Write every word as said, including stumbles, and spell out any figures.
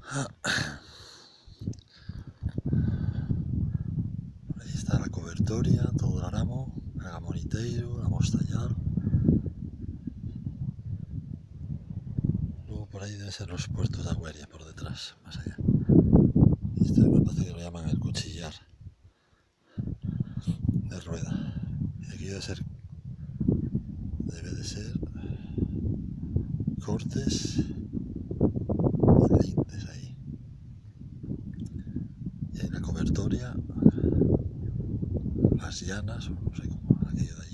Aí está la cobertoria, todo o aramo, a gamoniteiro, a mostallar. Luego por ahí deben ser los puertos de Agüeria, por detrás, más allá. Y esto me parece que lo llaman el cuchillar de rueda. Y aquí debe ser, debe de ser cortes y lindes ahí. Y ahí la cobertoria, las llanas, o no sé cómo, aquello de ahí.